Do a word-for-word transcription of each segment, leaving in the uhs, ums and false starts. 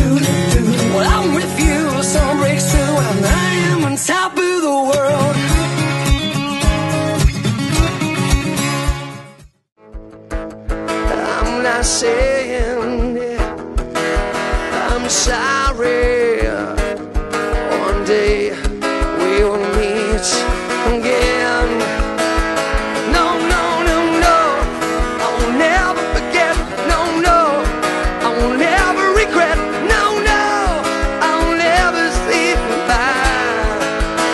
Well, I'm with you, sun breaks through, and I am on top of the world. I'm not saying it, I'm sorry. One day we will meet again. No, no, no, no, I will never forget. No, no, I will never regret. No, no, I will never say goodbye.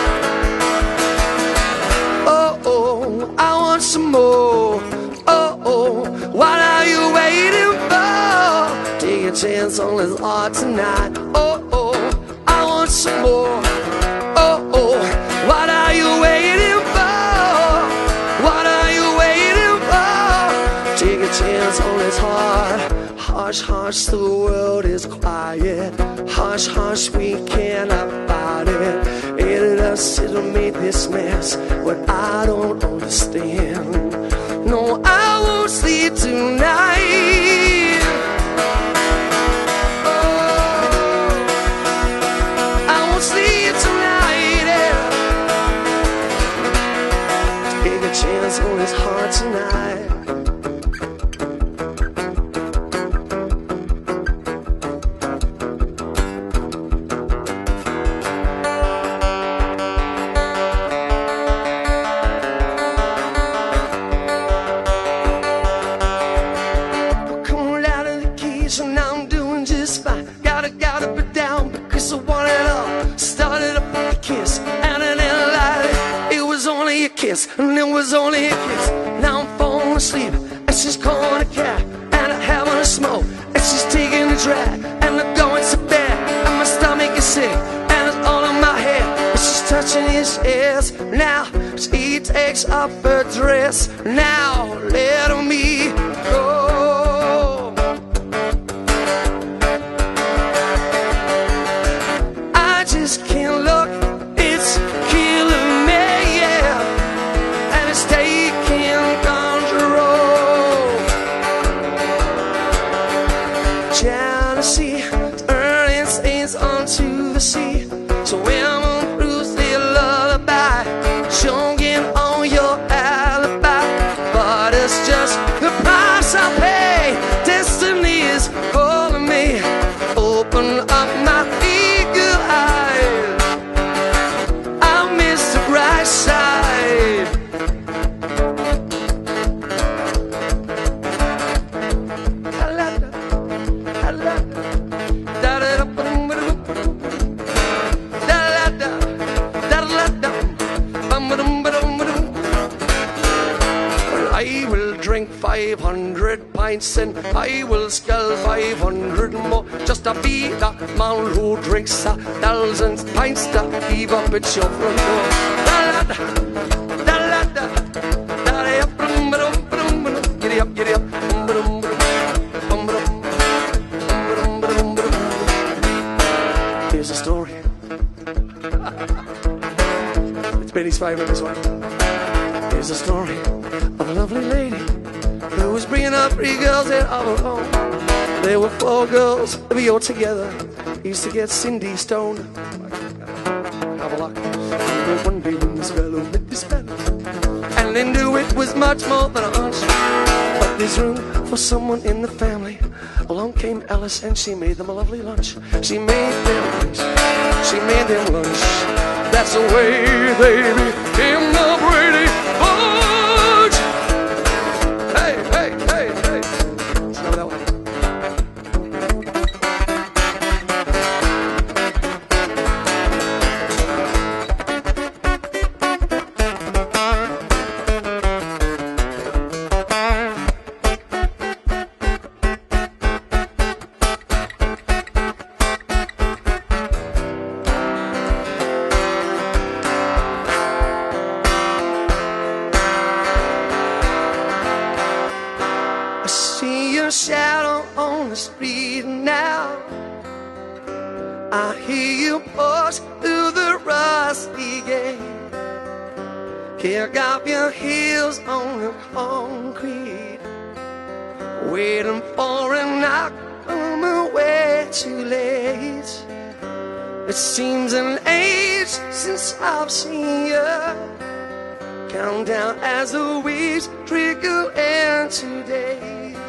Oh, oh, I want some more. Oh, oh, what are you waiting for? Take a chance on this heart tonight. Oh, oh, I want some more. Oh, oh, what are you waiting for? What are you waiting for? Take a chance on this heart. Hush, hush, the world is quiet. Hush, hush, we cannot fight it. It us, it'll make this mess. What I don't understand. No, I won't sleep tonight. Oh, I won't sleep tonight. Yeah. Take a chance on his heart tonight. And it was only a kiss. Now I'm falling asleep, and she's calling a cab, and I'm having a smoke, and she's taking a drag, and I'm going to bed, and my stomach is sick, and it's all in my head, and she's touching his ears. Now she takes off her dress. Now let me go. I just can't look. It's killing me, yeah. Taking control. Jealousy turning stains onto the sea. So when I'm through, say a lullaby, choking on your alibi. But it's just the price I pay. Destiny is calling me. Open up my eagle eyes. I miss the bright side. Five hundred pints and I will scull five hundred more just to be the man who drinks a thousand pints to heave up at your front door. Giddy up, giddy up. Here's a story. It's Benny's favourite, this one. Here's a story of a lovely lady who was bringing up three girls in of her own. There were four girls, they were all together. Used to get Cindy stoned. Have a look. But one day when this fellow met this fellow, and they knew it was much more than a hunch. But there's room for someone in the family. Along came Alice and she made them a lovely lunch. She made them lunch. She made them lunch. That's the way they became the Brady Bunch. Hey, hey, hey, hey. Smell that one. Shadow on the street now. I hear you push through the rusty gate. Kick up your heels on the concrete, waiting for a knock on the way too late. It seems an age since I've seen you. Count down as the weeks trickle into days.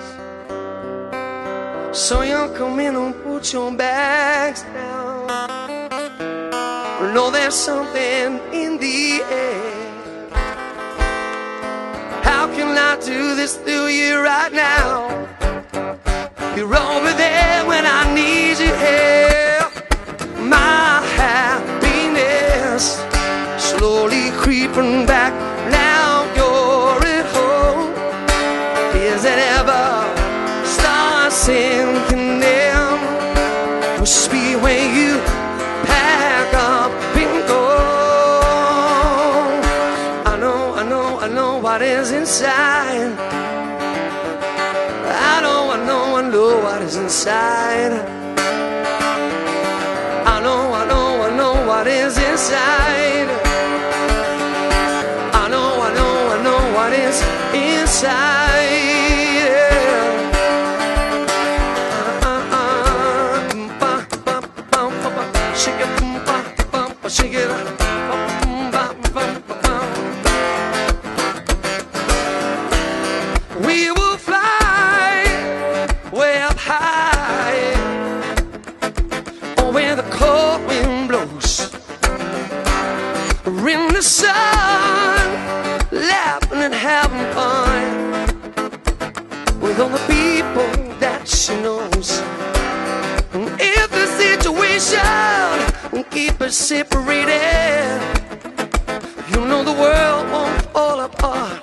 So you come in and put your bags down. Know there's something in the air. How can I do this to you right now? You're over there when I need you here. My happiness slowly creeping back. Now you're at home. Is it ever start sinking in? Must be when you pack up and go. I know, I know, I know what is inside. I know, I know, I know what is inside. I know, I know, I know what is inside. I know, I know, I know what is inside. Shake it, shake it up. We will fly way up high, oh, where the cold wind blows. We're in the sun, laughing and having fun with all the people that she knows. And if the situation keep us separated, you know the world won't fall apart.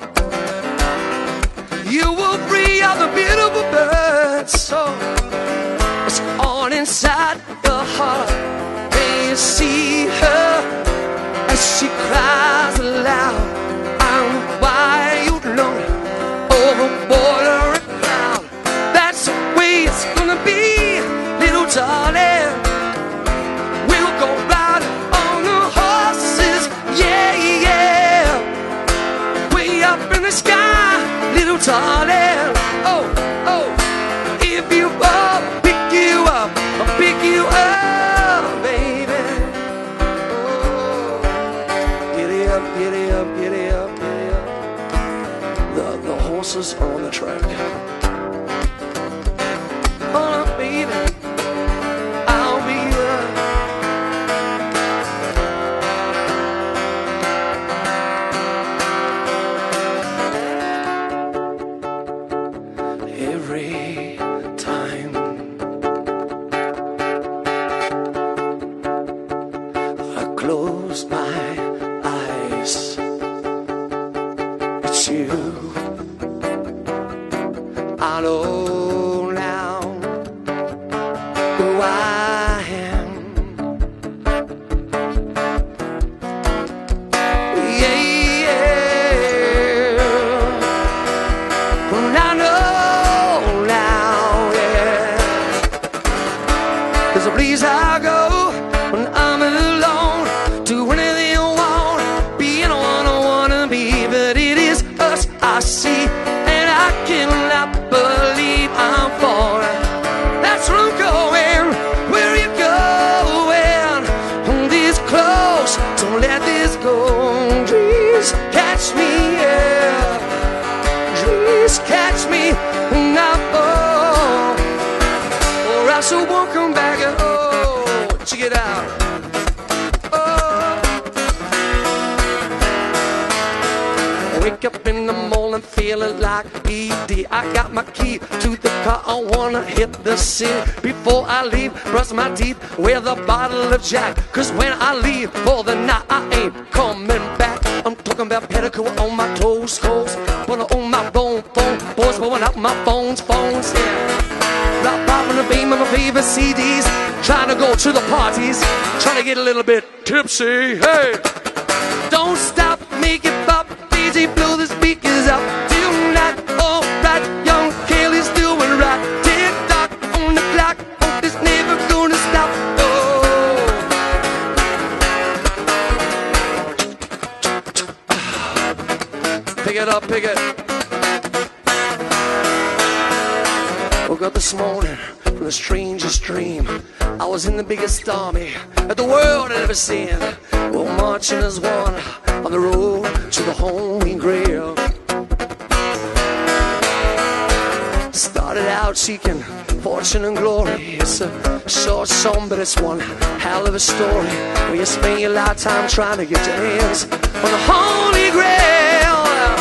You will free all the beautiful birds. So it's all inside the heart. When you see her as she cries aloud, I'm wild lonely over border and cloud. That's the way it's gonna be, little darling. We'll go riding on the horses, yeah, yeah, way up in the sky, little darling. Oh, oh, if you fall, pick you up, I'll pick you up, baby. Oh, giddy up, giddy up, giddy up, giddy up. The, the horses are on the track. Oh, baby, I'll be there. Every time I close my eyes, it's you. I know now who I am. Yeah, yeah. And I know now, yeah. There's a place I go when I'm alone. Do anything I want, being one I wanna be. But it is us I see, and I cannot believe I'm falling. That's where I'm going. Where are you going? Hold this close, don't let this go. Dreams catch me, yeah. Dreams catch me, and I fall. Or else I won't come back at all. Check it out. Wake up in the morning feeling like E D. I got my key to the car, I wanna hit the city. Before I leave, brush my teeth with a bottle of Jack. Cause when I leave for the night, I ain't coming back. I'm talking about pedicure on my toes, toes. Put it on my bone, phone. Boys blowing out my phones, phones, yeah. Rock popping the beam of my favorite C Ds. Trying to go to the parties, trying to get a little bit tipsy, hey. Don't stop, make it pop. D J blow the speakers up tonight. All right, young Kelly's doing right. Tick tock on the clock. Hope it's never gonna stop. Oh. Pick it up, pick it. Woke up this morning, the strangest dream. I was in the biggest army that the world had ever seen. We're marching as one on the road to the Holy Grail. Started out seeking fortune and glory. It's a short song, but it's one hell of a story. Where you spend your lifetime trying to get your hands on the Holy Grail.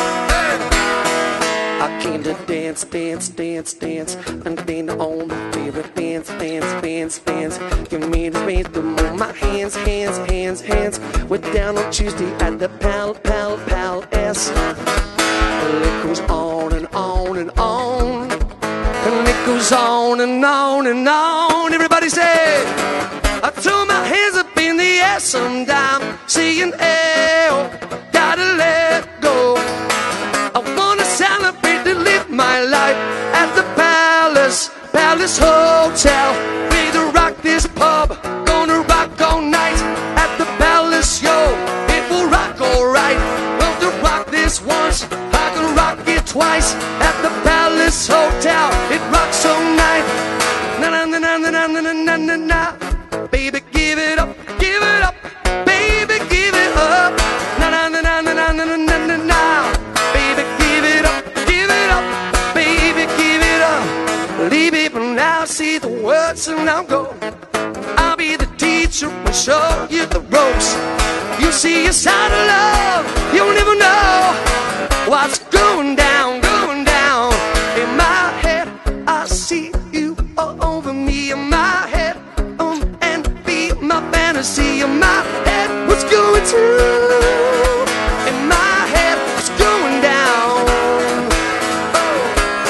I came to dance, dance, dance, dance, and then on the favorite dance, dance, dance, dance. Give me the space to move my hands, hands, hands, hands. We're down on Tuesday at the Pal, Pal, Palace. It goes on and on and on, and it goes on and on and on. Everybody say, I throw my hands up in the air sometime, saying, hey, oh, gotta let go. I wanna celebrate to live my life at the Palace, Palace Hotel. Ready to rock this pub, gonna rock all night at the Palace, yo. It will rock alright. Love to rock this once, I can rock it twice at the Palace Hotel. It rocks all night. Na na na na na na na na na. Baby, give it up, give it up. Baby, give it up. Na na na na na na na na na na. Baby, give it up, give it up. Baby, give it up. Leave it for now, see the words and I'll go. I'll be the teacher and show you the ropes. You see a side of love, you'll never know what's going down, going down. In my head, I see you all over me. In my head, um, and be my fantasy. In my head, what's going through? In my head, what's going down? Oh.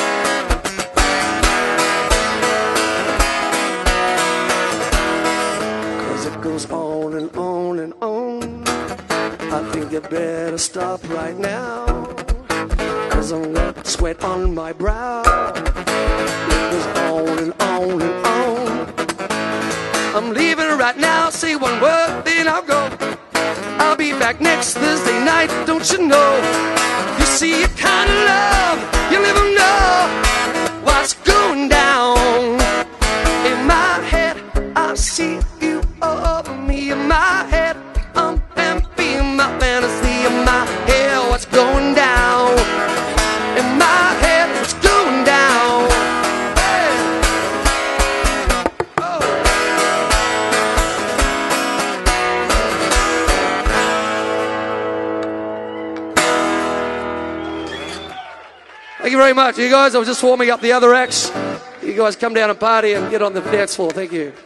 Cause it goes on and on and on. I think you better stop right now, cause I'm got sweat on my brow. It goes on and on and on. I'm leaving right now, say one word, then I'll go. I'll be back next Thursday night, don't you know? You see a kind of love, you'll never know what's going down. In my head, I see you all over me. In my head, I'm being my fantasy. In my head, what's going down? In my head, what's going down? Hey. Oh. Thank you very much, you guys. I was just warming up the other acts. You guys come down and party and get on the dance floor. Thank you.